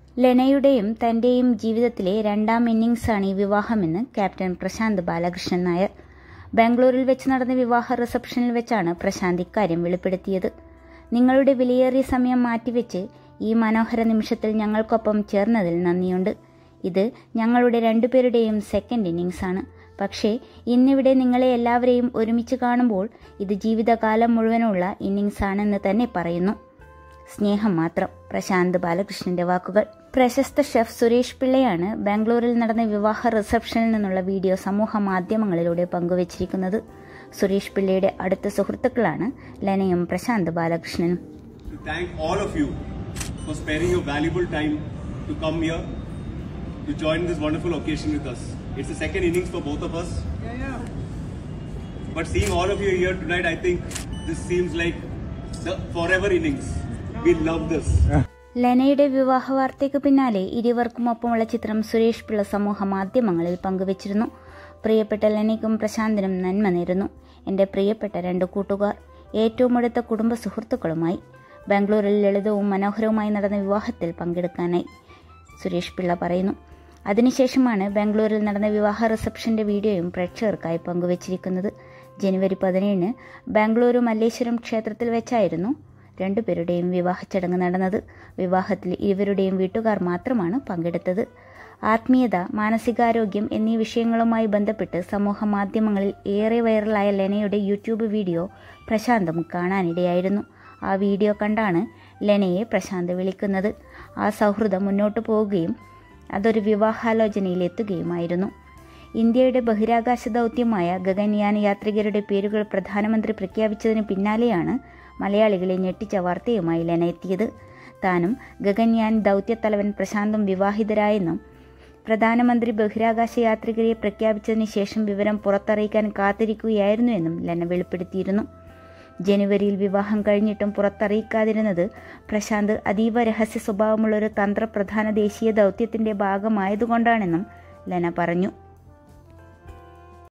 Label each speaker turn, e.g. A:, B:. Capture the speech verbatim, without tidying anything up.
A: ലെനയുടെയും തന്റെയും ജീവിതത്തിലെ രണ്ടാം ഇന്നിംഗ്സാണ് ഈ വിവാഹമെന്ന് ക്യാപ്റ്റൻ പ്രശാന്ത് ബാലകൃഷ്ണൻ നായർ. ബാംഗ്ലൂരിൽ വെച്ച് നടന്ന വിവാഹ റിസപ്ഷനിൽ വെച്ചാണ് പ്രശാന്ത് ഇക്കാര്യം വെളിപ്പെടുത്തിയത്. നിങ്ങളുടെ വിലയേറിയ സമയം മാറ്റിവെച്ച് ഈ മനോഹര നിമിഷത്തിൽ ഞങ്ങൾക്കൊപ്പം ചേർന്നതിൽ നന്ദിയുണ്ട്. ഇത് ഞങ്ങളുടെ രണ്ടുപേരുടെയും സെക്കൻഡ് ഇന്നിംഗ്സാണ്. പക്ഷേ ഇന്നിവിടെ നിങ്ങളെ എല്ലാവരെയും ഒരുമിച്ച് കാണുമ്പോൾ ഇത് ജീവിതകാലം മുഴുവനുള്ള ഇന്നിംഗ്സാണെന്ന് തന്നെ പറയുന്നു. സ്നേഹം മാത്രം. പ്രശാന്ത് ബാലകൃഷ്ണന്റെ വാക്കുകൾ. പ്രശസ്ത ഷെഫ് സുരേഷ് പിള്ളയാണ് ബാംഗ്ലൂരിൽ നടന്ന വിവാഹ റിസപ്ഷനിൽ നിന്നുള്ള വീഡിയോ സമൂഹ മാധ്യമങ്ങളിലൂടെ പങ്കുവച്ചിരിക്കുന്നത്. സുരേഷ് പിള്ളയുടെ അടുത്ത സുഹൃത്തുക്കളാണ് ലെനയും Prashant ബാലകൃഷ്ണനും.
B: To join this wonderful occasion with us. It's the second innings for both of us. Yeah, yeah. But seeing all of you here tonight, I think this seems like the forever innings. We love this.
A: ലെനയുടെ വിവാഹ വാർത്തയ്ക്ക് പിന്നാലെ ഇരുവർക്കുമൊപ്പമുള്ള ചിത്രം സുരേഷ് പിള്ള സമൂഹ മാധ്യമങ്ങളിൽ പങ്കുവച്ചിരുന്നു. പ്രിയപ്പെട്ട ലെനയ്ക്കും പ്രശാന്തിനും നന്മ നേരുന്നു. എന്റെ പ്രിയപ്പെട്ട രണ്ട് കൂട്ടുകാർ, ഏറ്റവും അടുത്ത കുടുംബ സുഹൃത്തുക്കളുമായി ബാംഗ്ലൂരിൽ ലളിതവും മനോഹരവുമായി നടന്ന വിവാഹത്തിൽ പങ്കെടുക്കാനായി സുരേഷ് പിള്ള പറയുന്നു. അതിനുശേഷമാണ് ബാംഗ്ലൂരിൽ നടന്ന വിവാഹ റിസപ്ഷന്റെ വീഡിയോയും പ്രേക്ഷകർക്കായി പങ്കുവച്ചിരിക്കുന്നത്. ജനുവരി പതിനേഴിന് ബാംഗ്ലൂരു മല്ലേശ്വരം ക്ഷേത്രത്തിൽ വെച്ചായിരുന്നു രണ്ടുപേരുടെയും വിവാഹ ചടങ്ങ് നടന്നത്. വിവാഹത്തിൽ ഇരുവരുടെയും വീട്ടുകാർ മാത്രമാണ് പങ്കെടുത്തത്. ആത്മീയത, മാനസികാരോഗ്യം എന്നീ വിഷയങ്ങളുമായി ബന്ധപ്പെട്ട് സമൂഹ മാധ്യമങ്ങളിൽ ഏറെ വൈറലായ ലെനയുടെ യൂട്യൂബ് വീഡിയോ പ്രശാന്തും കാണാനിടയായിരുന്നു. ആ വീഡിയോ കണ്ടാണ് ലെനയെ പ്രശാന്ത് വിളിക്കുന്നത്. ആ സൗഹൃദം മുന്നോട്ടു പോവുകയും അതൊരു വിവാഹാലോചനയിൽ എത്തുകയുമായിരുന്നു. ഇന്ത്യയുടെ ബഹിരാകാശ ദൗത്യമായ ഗഗൻയാൻ യാത്രികരുടെ പേരുകൾ പ്രധാനമന്ത്രി പ്രഖ്യാപിച്ചതിന് പിന്നാലെയാണ് മലയാളികളെ ഞെട്ടിച്ച വാർത്തയുമായി ലെന എത്തിയത്. താനും ഗഗൻയാൻ ദൗത്യത്തലവൻ പ്രശാന്തും വിവാഹിതരായെന്നും പ്രധാനമന്ത്രി ബഹിരാകാശ യാത്രികരെ പ്രഖ്യാപിച്ചതിന് ശേഷം വിവരം പുറത്തറിയിക്കാൻ കാത്തിരിക്കുകയായിരുന്നു എന്നും ലെന വെളിപ്പെടുത്തിയിരുന്നു. ജനുവരിയിൽ വിവാഹം കഴിഞ്ഞിട്ടും പുറത്തറിയിക്കാതിരുന്നത് പ്രശാന്ത് അതീവ രഹസ്യ സ്വഭാവമുള്ളൊരു തന്ത്രപ്രധാന ദേശീയ ദൗത്യത്തിന്റെ ഭാഗമായതുകൊണ്ടാണെന്നും ലെന പറഞ്ഞു.